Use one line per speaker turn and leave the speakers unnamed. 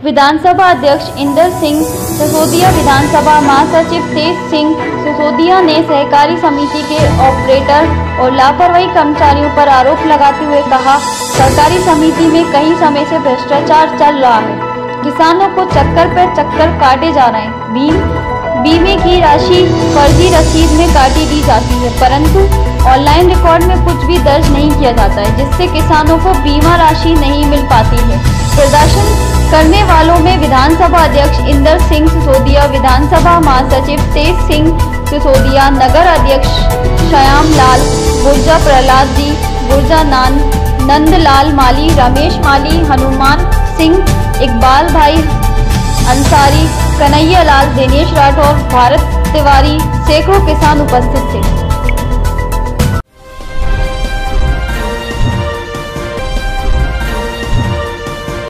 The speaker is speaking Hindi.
विधानसभा अध्यक्ष इंदर सिंह सिसोदिया, विधानसभा महासचिव तेज सिंह सिसोदिया ने सहकारी समिति के ऑपरेटर और लापरवाही कर्मचारियों पर आरोप लगाते हुए कहा, सहकारी समिति में कई समय से भ्रष्टाचार चल रहा है। किसानों को चक्कर पर चक्कर काटे जा रहे हैं। बीमे की राशि फर्जी रसीद में काटी दी जाती है, परंतु ऑनलाइन रिकॉर्ड में कुछ भी दर्ज नहीं किया जाता है, जिससे किसानों को बीमा राशि नहीं मिल पाती है। प्रदर्शन करने वालों में विधानसभा अध्यक्ष इंदर सिंह सिसोदिया, विधानसभा महासचिव तेज सिंह सिसोदिया, नगर अध्यक्ष श्याम लाल गुर्जा, प्रहलाद जी गुर्जा, नंदलाल माली, रमेश माली, हनुमान सिंह, इकबाल भाई अंसारी, कन्हैया लाल, दिनेश राठौर, भारत तिवारी, सैकड़ों किसान उपस्थित थे।